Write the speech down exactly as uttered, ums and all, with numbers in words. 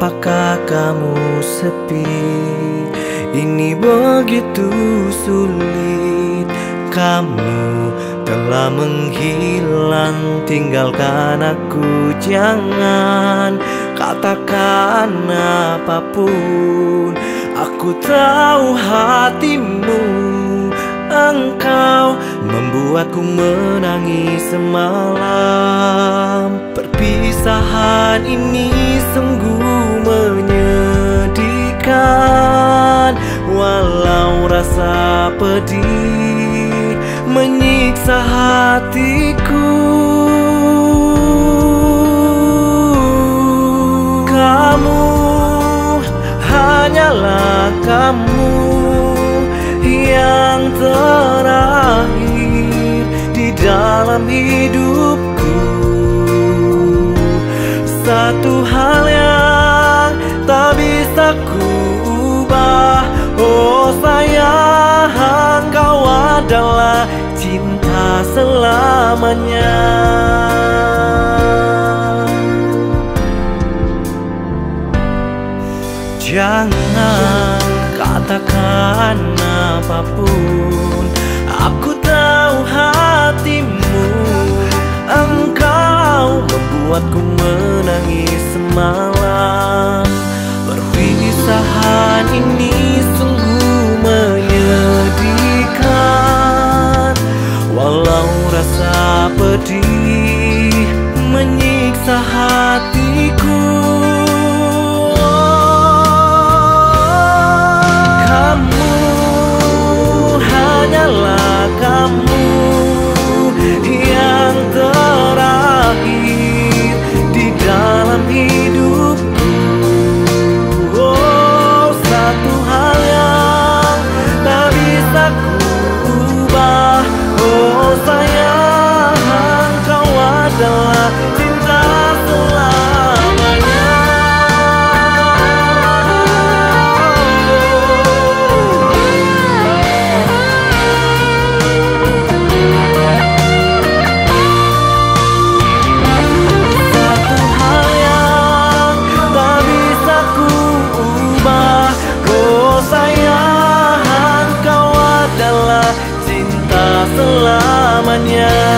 Apakah kamu sepi? Ini begitu sulit. Kamu telah menghilang, tinggalkan aku. Jangan katakan apapun, aku tahu hatimu. Engkau membuatku menangis semalam. Perpisahan ini sungguh menyedihkan, walau rasa pedih menyiksa hatiku. Kamu hanyalah kamu yang terakhir di dalam hidupku. Satu hal yang tak bisa ku ubah, oh sayang, kau adalah cinta selamanya. Jangan katakan apapun, aku tahu hatimu. Engkau membuatku menangis semalam. Perpisahan ini sungguh menyedihkan, walau rasa pedih menyiksa hatiku. Kamu hanyalah kamu yang terakhir di dalam hidupku. Oh, satu hal yang tak bisa ku ubah, oh sayang, kau adalah cinta selamanya. Selamanya.